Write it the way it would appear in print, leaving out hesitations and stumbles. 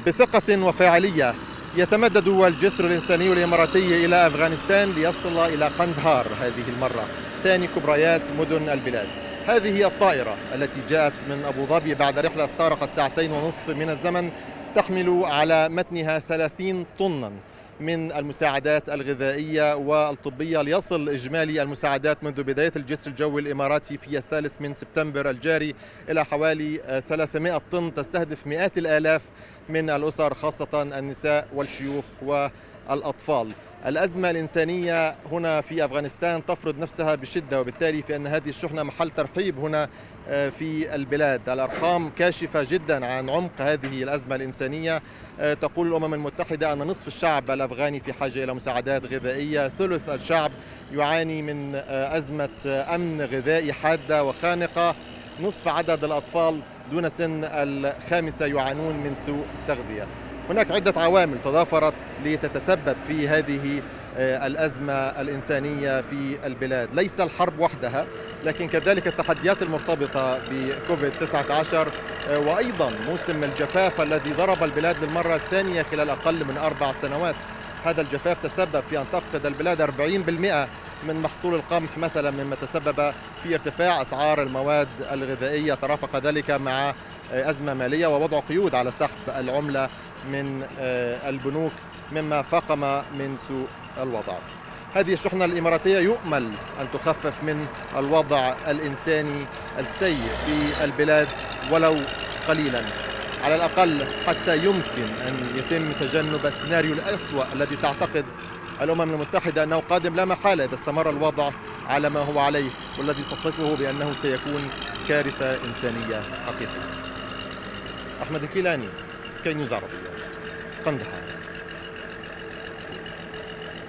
بثقة وفاعلية يتمدد الجسر الإنساني الإماراتي إلى أفغانستان ليصل إلى قندهار هذه المرة، ثاني كبريات مدن البلاد. هذه هي الطائرة التي جاءت من أبو ظبي بعد رحلة استغرقت 2.5 ساعة من الزمن، تحمل على متنها 30 طنا من المساعدات الغذائية والطبية، ليصل إجمالي المساعدات منذ بداية الجسر الجوي الإماراتي في 3 سبتمبر الجاري إلى حوالي 300 طن، تستهدف مئات الآلاف من الأسر، خاصة النساء والشيوخ والأطفال. الأزمة الإنسانية هنا في أفغانستان تفرض نفسها بشدة، وبالتالي فإن هذه الشحنة محل ترحيب هنا في البلاد. الأرقام كاشفة جدا عن عمق هذه الأزمة الإنسانية. تقول الأمم المتحدة أن نصف الشعب الأفغاني في حاجة إلى مساعدات غذائية، ثلث الشعب يعاني من أزمة أمن غذائي حادة وخانقة، نصف عدد الأطفال دون سن 5 يعانون من سوء التغذية. هناك عدة عوامل تضافرت لتتسبب في هذه الأزمة الإنسانية في البلاد، ليس الحرب وحدها، لكن كذلك التحديات المرتبطة بكوفيد 19، وأيضا موسم الجفاف الذي ضرب البلاد للمرة الثانية خلال أقل من 4 سنوات. هذا الجفاف تسبب في أن تفقد البلاد 40% من محصول القمح مثلا، مما تسبب في ارتفاع أسعار المواد الغذائية. ترافق ذلك مع أزمة مالية ووضع قيود على سحب العملة من البنوك، مما فاقم من سوء الوضع. هذه الشحنة الإماراتية يؤمل أن تخفف من الوضع الإنساني السيء في البلاد ولو قليلا، على الأقل حتى يمكن أن يتم تجنب السيناريو الأسوأ الذي تعتقد الأمم المتحدة أنه قادم لا محالة إذا استمر الوضع على ما هو عليه، والذي تصفه بأنه سيكون كارثة إنسانية حقيقية. أحمد الكيلاني، سكاي نيوز عربية، قندهار.